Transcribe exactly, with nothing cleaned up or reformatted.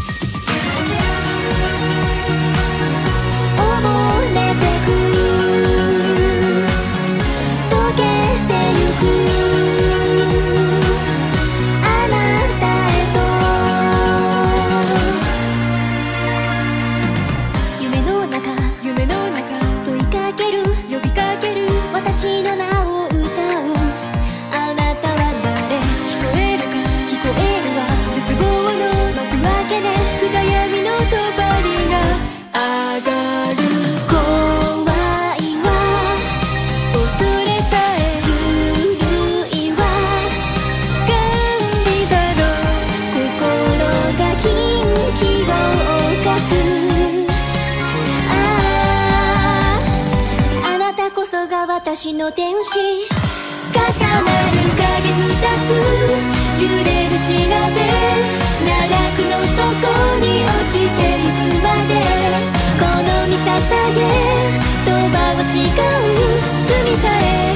私の天使重なる影二つ揺れる調べ奈落の底に落ちてゆくまでこの身捧げとばを誓う罪さえ